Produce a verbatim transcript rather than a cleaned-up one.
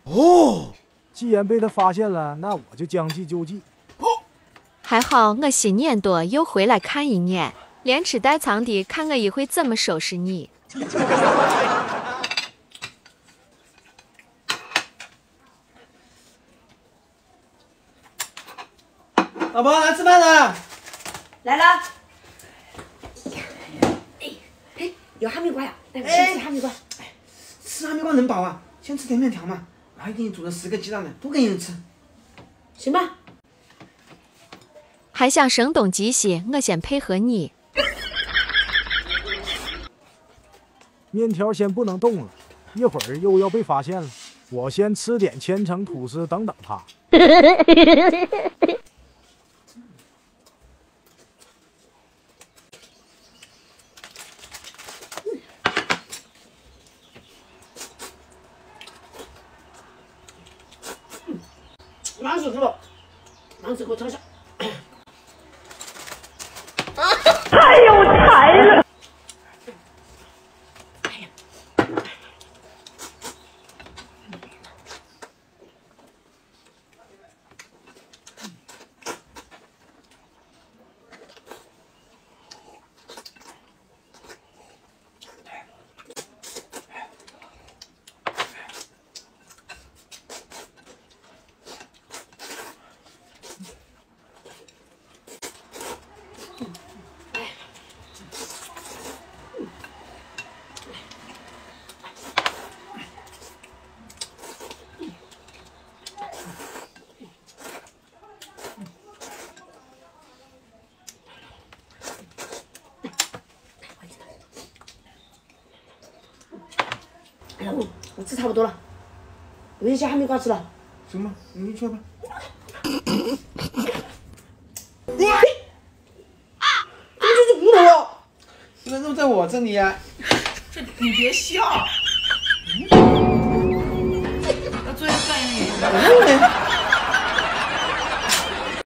哦，既然被他发现了，那我就将计就计。 还好我新年多又回来看一眼，连吃带藏的看我一会怎么收拾你。 老婆，来吃饭了。 来了。哎哎，有哈密瓜呀！来，我先吃哈密瓜。 哎，吃哈密瓜能饱啊？先吃点面条嘛。我还给你煮了十个鸡蛋呢，都给你吃。 行吧。 还想声东击西，我先配合你。 面条先不能动了，一会儿又要被发现了。我先吃点千层吐司，等等他。 忙死了，忙死给我尝尝。 太有才了！ 哎呀，哎呀，我我吃差不多了，有一些哈密瓜吃了。 行吧，你去吧。 啊！怎么就是骨头哦？ 这个肉在我这里呀、啊。 这你别笑。嗯、要做一个概念。